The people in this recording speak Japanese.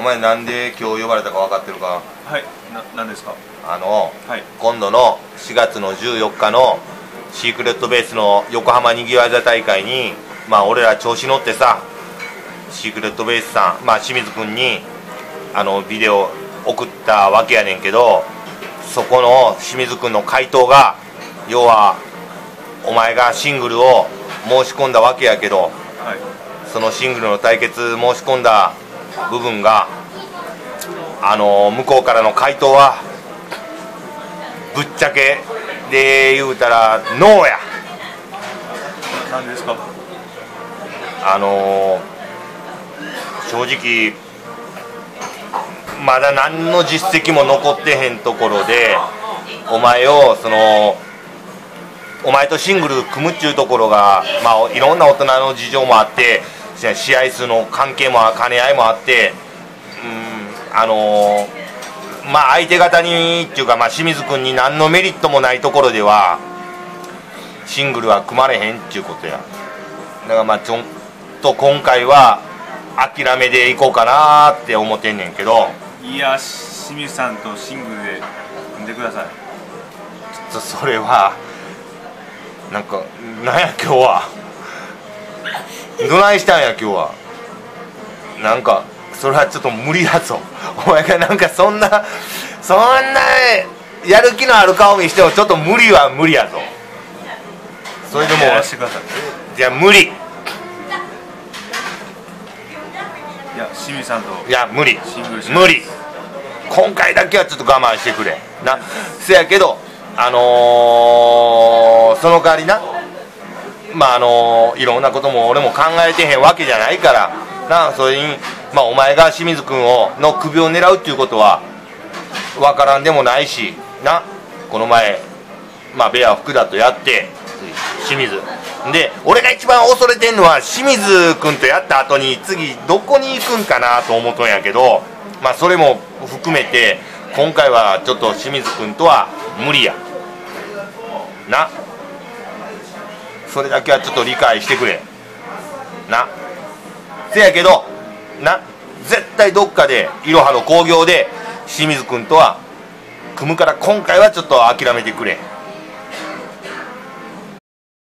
前なんで今日呼ばれたか分かってるか？ はい、なんですか？ はい、今度の4月の14日のシークレットベースの横浜にぎわい座大会に、まあ俺ら調子乗ってさ、シークレットベースさん、まあ清水君にビデオ送ったわけやねんけど、そこの清水君の回答が、要はお前がシングルを申し込んだわけやけど、 はい、 そのシングルの対決申し込んだ部分が向こうからの回答はぶっちゃけで言うたらノーや。 何ですか？ 正直まだ何の実績も残ってへんところで、お前とシングル組むっちゅうところが、まあいろんな大人の事情もあって、試合数の関係も兼ね合いもあって、まあ相手方にっていうか、まあ清水君に何のメリットもないところではシングルは組まれへんっていうことや。だからまあちょっと今回は諦めでいこうかなって思ってんねんけど。 いや、清水さんとシングルで組んでください。 ちょっとそれはなんや今日はどないしたんや今日は。なんかそれはちょっと無理やぞ。お前がなんかそんなやる気のある顔にしてもちょっと無理は無理やぞ。それでもやらせてください。 じゃあ無理。 いや、清水さんといや無理シングルし無理。今回だけはちょっと我慢してくれな。せやけどその代わりな、まあいろんなことも俺も考えてへんわけじゃないからな。それにまあお前が清水君の首を狙うっていうことは分からんでもないしな。この前まあベア福田とやって清水で、俺が一番恐れてんのは清水君とやった後に次どこに行くんかなと思うとんやけど、まあそれも含めて今回はちょっと清水君とは無理やな。それだけはちょっと理解してくれな。せやけどな、絶対どっかでいろはの興行で清水君とは組むから、今回はちょっと諦めてくれ。